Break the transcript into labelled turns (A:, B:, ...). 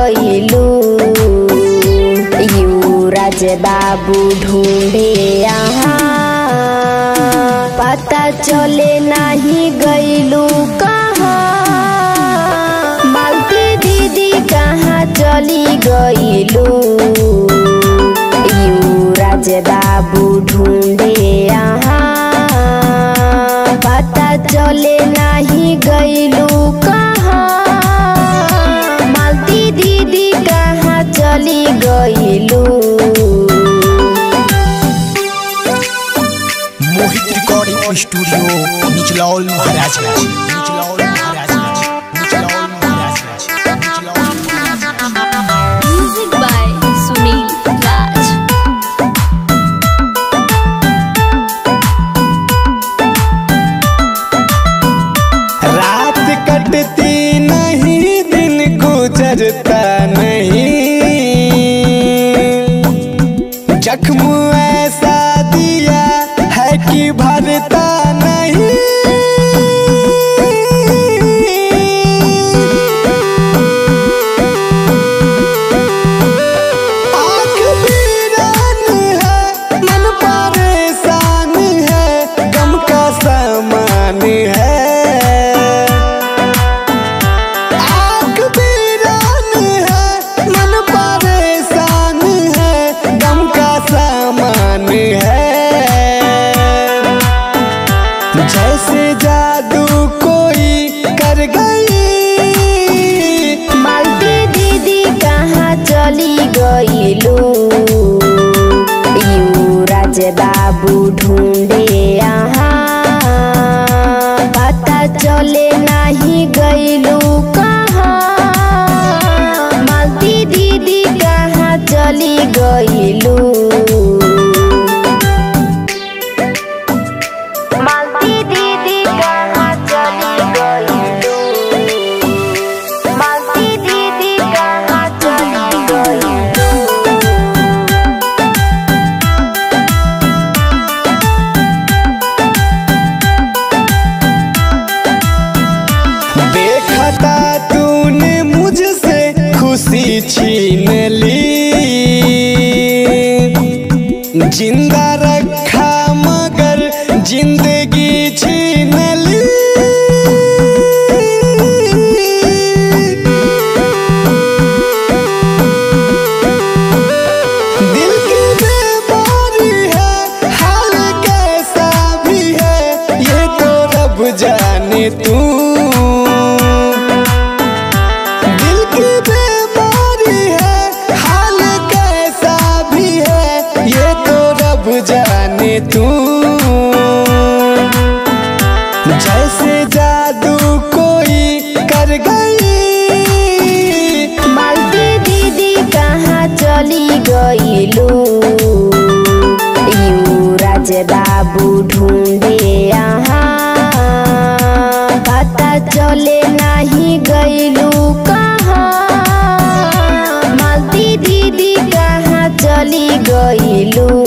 A: गईलू। युवराज बाबू ढूंढे यहाँ, पता चले नहीं गईलू कहाँ। मालती दीदी कहाँ चली गईलू। युवराज बाबू ढूंढे यहाँ, पता चले नहीं गईलू कहाँ। मालती दीदी कहाँ चली गईलू।
B: Mohit recording studio Nichlaul Maharajganj.
C: Music by Sunil Raj.
D: रात कटती नहीं, दिन गुजरता नहीं। जख्म ऐसा दिया है कि भरता नहीं। आँख वीरान है, मन परेशान है, गम का सामान है। आँख वीरान है, मन परेशान है, गम का सामान है। जैसे जादू कोई कर गई।
A: मालती दीदी कहाँ चली गईलू। युवराज बाबू ढूंढे यहाँ, पता चले नहीं गईलू कहाँ। मालती दीदी कहाँ चली गईलू। मालती दीदी कहाँ चली गईलू। मालती दीदी कहाँ चली गईलू।
D: देखता तूने मुझसे खुशी छीन ली। जिंदा रखा मगर जिंदगी छीन ली। दिल की बीमारी है, हाल कैसा भी है, ये तो रब जाने तू। दिल की बीमारी है, हाल कैसा भी है, ये तो रब जाने तू। जैसे जादू कोई कर गई।
A: मालती दीदी कहाँ चली गईलू। युवराज बाबू ढूंढे यहाँ, पता चले नहीं गईलू कहाँ। मालती दीदी कहाँ चली गईलू।